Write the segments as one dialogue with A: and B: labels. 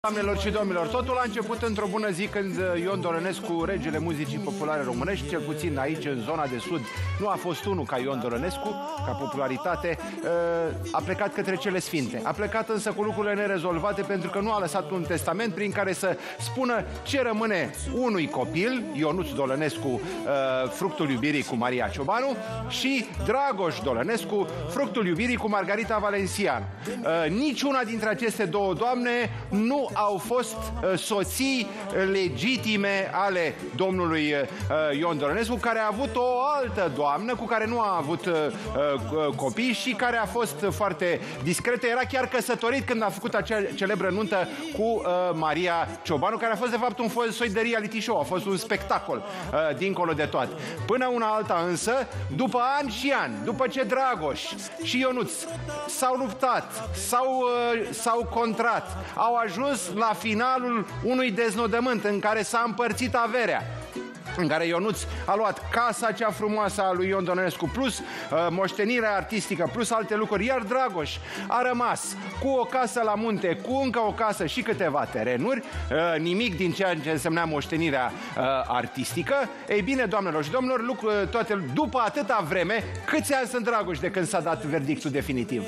A: Doamnelor și domnilor, totul a început într-o bună zi când Ion Dorănescu, regele muzicii populare românești, cel puțin aici în zona de sud, nu a fost unul ca Ion Dorănescu, ca popularitate, a plecat către cele sfinte. A plecat însă cu lucrurile nerezolvate pentru că nu a lăsat un testament prin care să spună ce rămâne unui copil, Ionuț Dolănescu, fructul iubirii cu Maria Ciobanu, și Dragoș Dolănescu, fructul iubirii cu Margarita Valencianu. Niciuna dintre aceste două doamne nu au fost soții legitime ale domnului Ion Dorănescu, care a avut o altă doamnă cu care nu a avut copii și care a fost foarte discretă. Era chiar căsătorit când a făcut acea celebră nuntă cu Maria Ciobanu, care a fost de fapt un soi de reality show, a fost un spectacol dincolo de toate. Până una alta însă, după ani și ani, după ce Dragoș și Ionuț s-au luptat, s-au contrat, au ajuns la finalul unui deznodământ în care s-a împărțit averea, în care Ionuț a luat casa cea frumoasă a lui Ion Dorănescu, plus moștenirea artistică, plus alte lucruri, iar Dragoș a rămas cu o casă la munte, cu încă o casă și câteva terenuri, nimic din ceea ce însemna moștenirea artistică. Ei bine, doamnelor și domnilor, toate, după atâta vreme, câți ani sunt Dragoș de când s-a dat verdictul definitiv?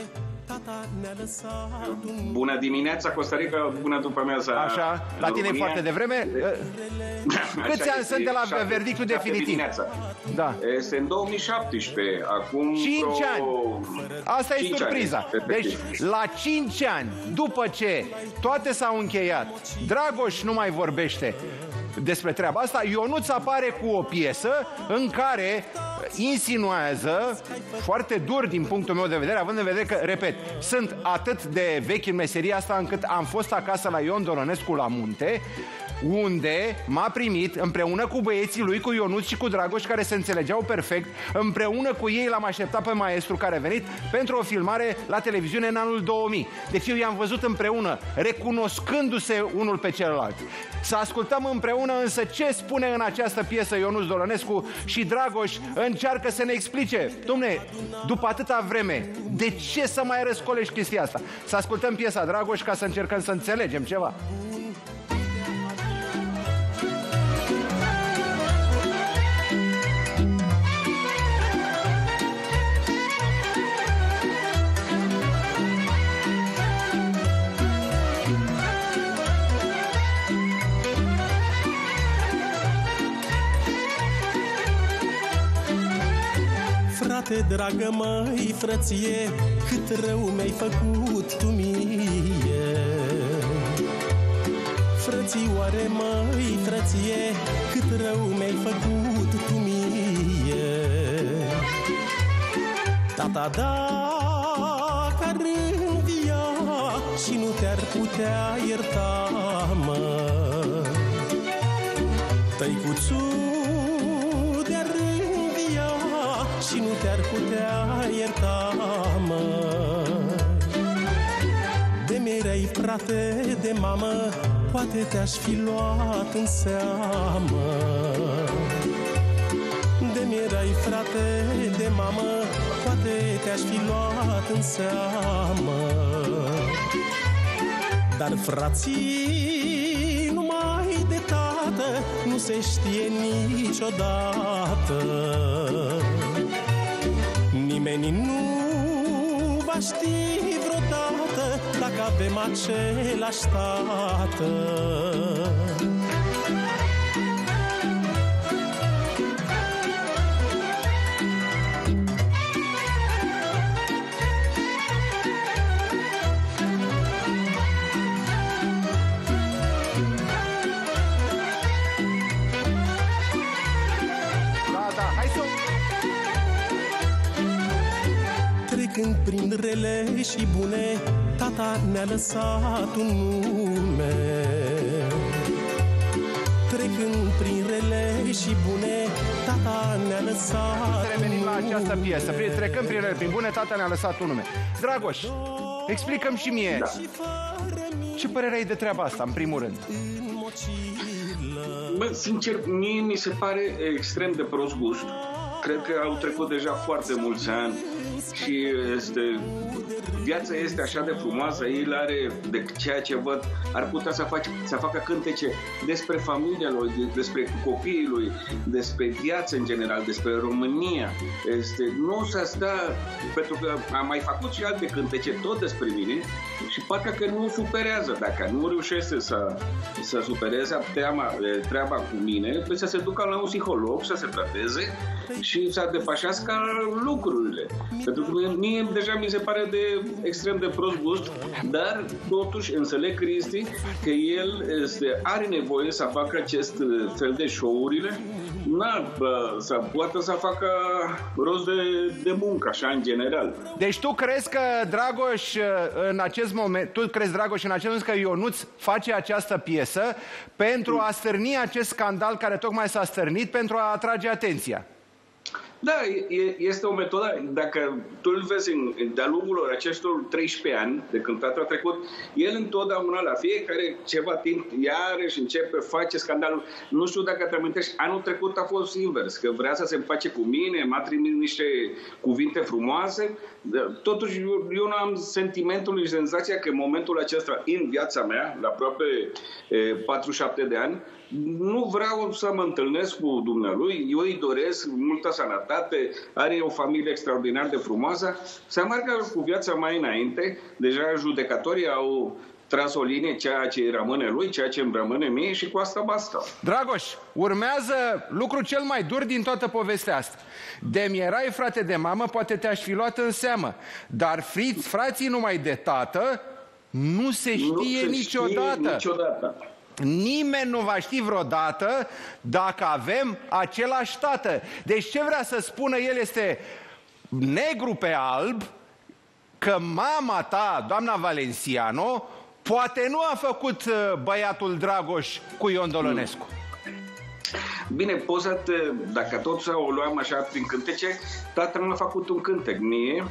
B: Bună dimineața, Costa Rica, bună după amiaza.
A: Așa, la tine e foarte devreme. Câți ani sunt de la verdictul definitiv?
B: Da. Este în 2017, acum
A: 5 ani. Asta e surpriza. Deci, la 5 ani, după ce toate s-au încheiat, Dragoș nu mai vorbește despre treaba asta, Ionuț apare cu o piesă în care insinuează, foarte dur din punctul meu de vedere, având în vedere că, repet, sunt atât de vechi în meseria asta încât am fost acasă la Ion Dorănescu la munte, unde m-a primit împreună cu băieții lui, cu Ionuț și cu Dragoș, care se înțelegeau perfect. Împreună cu ei l-am așteptat pe maestru care a venit pentru o filmare la televiziune în anul 2000. Deci eu i-am văzut împreună, recunoscându-se unul pe celălalt. Să ascultăm împreună însă ce spune în această piesă Ionuț Dolănescu, și Dragoș încearcă să ne explice, dom'le, după atâta vreme, de ce să mai răscolești chestia asta? Să ascultăm piesa, Dragoș, ca să încercăm să înțelegem ceva.
C: Frate dragă, măi, frăție, cât rău mi-ai făcut tu mie. Frățioare, măi, frăție, cât rău mi-ai făcut tu mie. Tata, dacă ar învia și nu te-ar putea ierta, mă, tăicuțul de-ar învia și nu te-ar putea ierta, mă. De mi-erai frate de mamă, poate te-aș fi luat în seamă. De mi-erai frate de mamă, poate te-aș fi luat în seamă. Dar frații numai de tată nu se știe niciodată. Nimeni nu va ști vreodată dacă avem același tată. Trecând prin rele și bune, tata ne-a lăsat un nume. Trecând prin rele și bune, tata ne-a lăsat.
A: Să revenim la această piesă. Trecând prin rele, prin bune, tata ne-a lăsat un nume. Dragoș, explică-mi și mie, ce părere ai de treaba asta, în primul rând?
B: Bă, sincer, mie mi se pare extrem de prost gust. Cred că au trecut deja foarte mulți ani și este viața este așa de frumoasă, el are, de ceea ce văd, ar putea să facă cântece despre familia lui, despre copiii lui, despre viață în general, despre România. Nu să stea, pentru că am mai făcut și alte cântece tot despre mine și parcă că nu superează. Dacă nu reușește să supereze treaba cu mine, păi să se ducă la un psiholog, să se trateze și să depășească lucrurile. Pentru că mie deja mi se pare de extrem de prost gust, dar totuși înțeleg, Cristi, că el are nevoie să facă acest fel de show-urile, să poată să facă rost de muncă, așa, în general.
A: Deci tu crezi că Dragoș în acest moment, că Ionuț face această piesă pentru a stârni acest scandal care tocmai s-a stârnit, pentru a atrage atenția?
B: Da, este o metodă. Dacă tu îl vezi de-a lungul acestor 13 ani, de când a trecut, el întotdeauna, la fiecare ceva timp, iarăși începe, face scandalul. Nu știu dacă te amintești, anul trecut a fost invers, că vrea să se împace cu mine, m-a trimis niște cuvinte frumoase. Totuși, eu nu am sentimentul și senzația că în momentul acesta, în viața mea, la aproape 47 de ani, nu vreau să mă întâlnesc cu dumnealui, eu îi doresc multă sănătate, are o familie extraordinar de frumoasă, să meargă cu viața mai înainte. Deja judecătorii au tras o linie, ceea ce rămâne lui, ceea ce îmi rămâne mie și cu asta basta.
A: Dragoș, urmează lucrul cel mai dur din toată povestea asta. De-mi erai frate de mamă, poate te-aș fi luat în seamă, dar frații numai de tată nu se știe niciodată. Nimeni nu va ști vreodată dacă avem același tată. Deci ce vrea să spună el este negru pe alb că mama ta, doamna Valenciano, poate nu a făcut băiatul Dragoș cu Ion Dolănescu.
B: Bine, dacă tot o luăm așa prin cântece, tatăl mi-a făcut un cântec mie,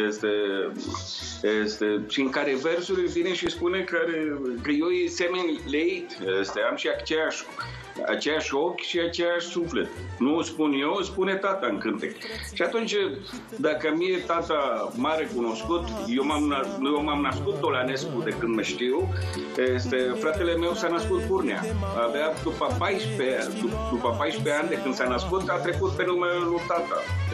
B: și în care versurile vine și spune că eu îi semeni leit, am și aceeași ochi și aceeași suflet. Nu spun eu, spune tata în cântec. Și atunci, dacă mie tata m-a recunoscut, eu m-am născut Dolănescu de când mă știu, fratele meu s-a născut Burnea. Avea după 14 ani de când s-a născut, a trecut pe numele lui tata.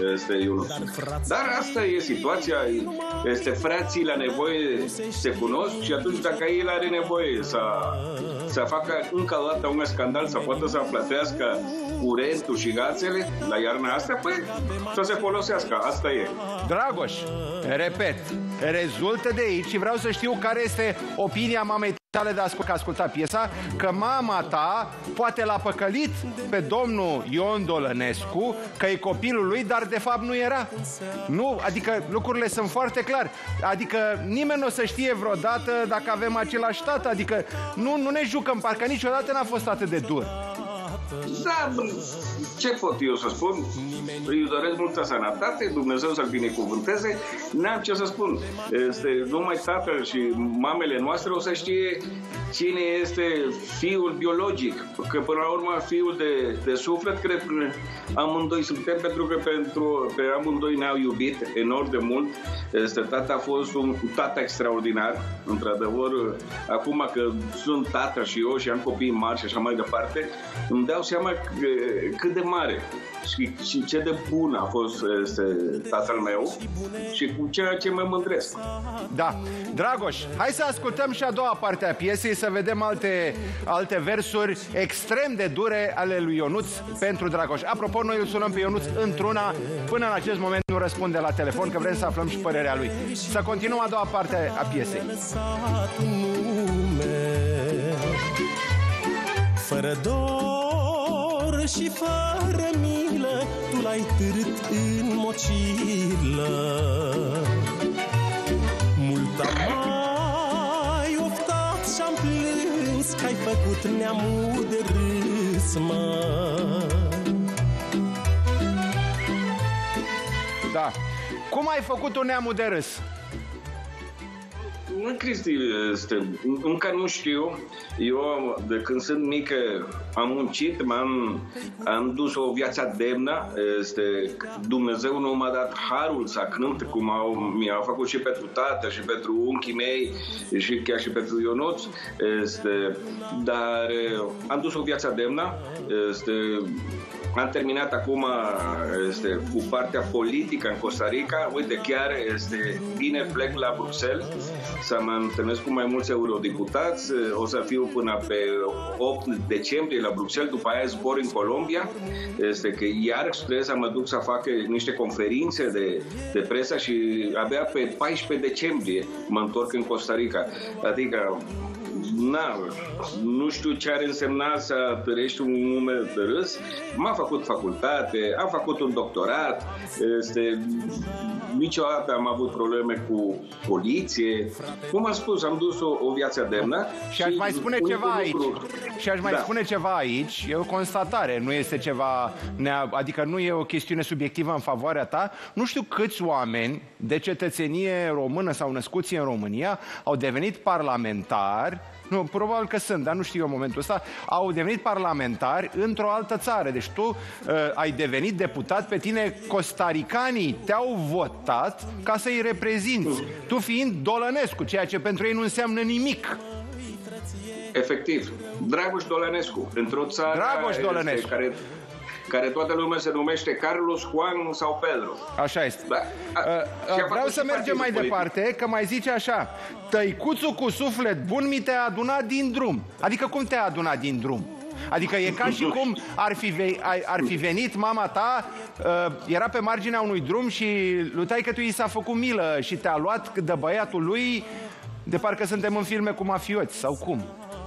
B: Dar asta e situația, frații la nevoie se cunosc și atunci dacă el are nevoie să facă încă o dată un scandal, să poată să plătească curentul și gațele la iarna asta, păi să se folosească, asta e.
A: Dragoș, repet, rezultă de aici și vreau să știu care este opinia mamei tale de a asculta piesa, că mama ta poate l-a păcălit pe domnul Ion Dolănescu, că e copilul lui, dar de fapt nu era. Nu, adică lucrurile sunt foarte clare. Adică nimeni nu o să știe vreodată dacă avem același tată, adică nu ne jucăm, parcă niciodată n-a fost atât de dur.
B: Da, ce pot eu să spun? Îi doresc multă sănătate, Dumnezeu să-l binecuvânteze. N-am ce să spun. Numai tatăl și mamele noastre o să știe cine este fiul biologic. Că până la urmă fiul de suflet, cred că amândoi suntem, pentru că pe amândoi ne-au iubit enorm de mult. Tata a fost un tată extraordinar, într-adevăr. Acum că sunt tată și eu și am copii mari și așa mai departe, îmi dau seama cât de mare și ce de bun a fost tatăl meu și cu ceea ce mă mândresc.
A: Da. Dragoș, hai să ascultăm și a doua parte a piesei, să vedem alte versuri extrem de dure ale lui Ionuț pentru Dragoș. Apropo, noi îl sunăm pe Ionuț într-una, până în acest moment nu răspunde la telefon, că vrem să aflăm și părerea lui. Să continuăm a doua parte a piesei.
C: Fără dor și fără milă, tu l-ai târât în mocilă. Mult am mai oftat și-am plâns că ai făcut neamul de râs, mă.
A: Da. Cum ai făcut un neamul de râs?
B: Cristi, încă nu știu. Eu, de când sunt mic, am muncit, am dus o viață demnă. Dumnezeu nu m-a dat harul să cânt, cum mi-a făcut și pentru tată, și pentru unchii mei, și chiar și pentru Ionuț. Dar am dus o viață demnă. Am terminat acum cu partea politică în Costa Rica. Uite, chiar vineri plec la Bruxelles să mă întâlnesc cu mai mulți eurodeputați. O să fiu până pe 8 decembrie la Bruxelles, după aia zbor în Colombia. Că iar trebuie să mă duc să fac niște conferințe de presă și abia pe 14 decembrie mă întorc în Costa Rica. Adică nu știu ce ar însemna să trăiești un moment de râs. M-am făcut facultate, am făcut un doctorat, niciodată am avut probleme cu poliție. Cum am spus, am dus o viață demnă.
A: Și aș mai spune ceva aici. Și aș mai spune ceva aici. E o constatare, nu este ceva, adică nu e o chestiune subiectivă în favoarea ta. Nu știu câți oameni de cetățenie română sau născuți în România au devenit parlamentari. Nu, probabil că sunt, dar nu știu eu în momentul ăsta. Au devenit parlamentari într-o altă țară. Deci tu ai devenit deputat, pe tine costaricanii te-au votat ca să-i reprezinți. Tu fiind Dolănescu, ceea ce pentru ei nu înseamnă nimic.
B: Efectiv. Dragoș Dolănescu. Într-o țară care toată lumea se numește Carlos, Juan sau Pedro.
A: Așa este. Da. Vreau să mergem mai departe, că mai zice așa: tăicuțul cu suflet bun mi te-a adunat din drum. Adică cum te-a adunat din drum? Adică e ca și cum ar fi venit mama ta, era pe marginea unui drum și lui taică-tu i s-a făcut milă și te-a luat de băiatul lui, de parcă suntem în filme cu mafioți, sau cum?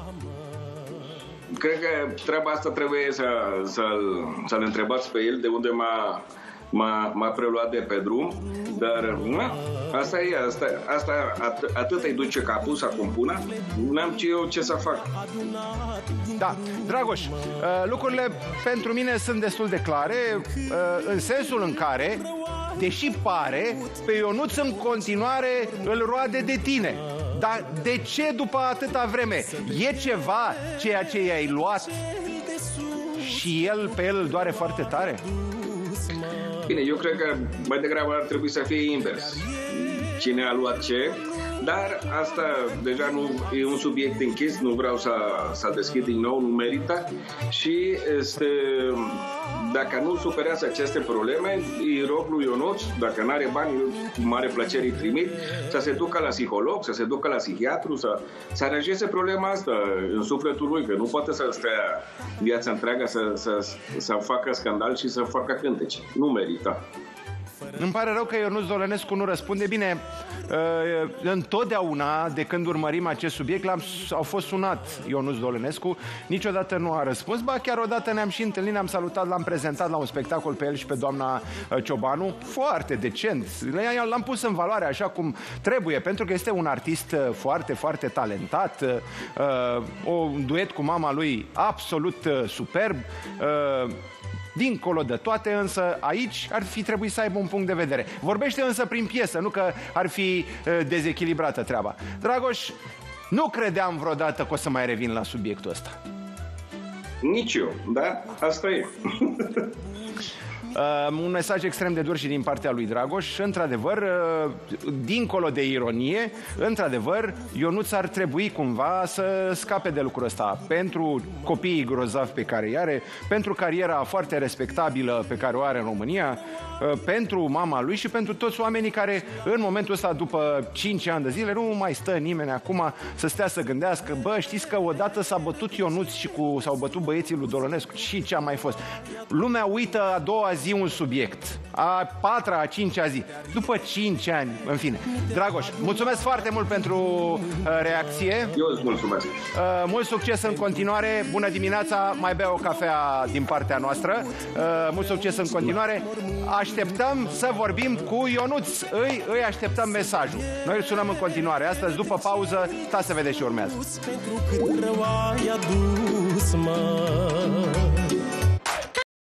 B: Cred că treaba asta trebuie să-l întrebați pe el de unde m-a preluat de pe drum, dar asta e, asta atât îi duce capul să compună, n-am ce să fac.
A: Da, Dragoș, lucrurile pentru mine sunt destul de clare, în sensul în care, deși pare, pe Ionuț în continuare îl roade de tine. Dar de ce după atâta vreme? E ceva ceea ce i-ai luat și pe el îl doare foarte tare?
B: Bine, eu cred că mai degrabă ar trebui să fie invers. Cine a luat ce? Dar asta deja nu e un subiect închis, nu vreau să deschid din nou, nu merită. Și dacă nu superează aceste probleme, îi rog lui Ionuț, dacă nu are bani, cu mare plăcere îi trimit, să se ducă la psiholog, să se ducă la psihiatru, să aranjeze problema asta în sufletul lui, că nu poate să stea viața întreagă să facă scandal și să facă cântece. Nu merită.
A: Îmi pare rău că Ionuț Dolănescu nu răspunde. Bine, întotdeauna de când urmărim acest subiect au fost sunat Ionuț Dolănescu, niciodată nu a răspuns. Ba, chiar odată ne-am și întâlnit, ne-am salutat, l-am prezentat la un spectacol pe el și pe doamna Ciobanu, foarte decent. L-am pus în valoare așa cum trebuie, pentru că este un artist foarte, foarte talentat, un duet cu mama lui absolut superb. Dincolo de toate, însă, aici ar fi trebuit să aibă un punct de vedere. Vorbește însă prin piesă, nu că ar fi dezechilibrată treaba. Dragoș, nu credeam vreodată că o să mai revin la subiectul ăsta.
B: Nici eu, dar asta e.
A: Un mesaj extrem de dur și din partea lui Dragoș. Într-adevăr, dincolo de ironie, într-adevăr, Ionuț ar trebui cumva să scape de lucrul ăsta. Pentru copiii grozavi pe care îi are, pentru cariera foarte respectabilă pe care o are în România, pentru mama lui și pentru toți oamenii care în momentul ăsta, după 5 ani de zile, nu mai stă nimeni acum să stea să gândească: bă, știți că odată s-a bătut Ionuț și s-au bătut băieții lui Dolănescu și ce a mai fost. Lumea uită a doua zi un subiect, a patra, a cincea zi, după 5 ani, în fine. Dragoș, mulțumesc foarte mult pentru reacție.
B: Eu îți mulțumesc.
A: Mult succes în continuare, bună dimineața, mai bea o cafea din partea noastră. Mult succes în continuare. Așteptăm să vorbim cu Ionuț, îi așteptăm mesajul. Noi îl sunăm în continuare. Astăzi, după pauză, stați să vedeți ce urmează.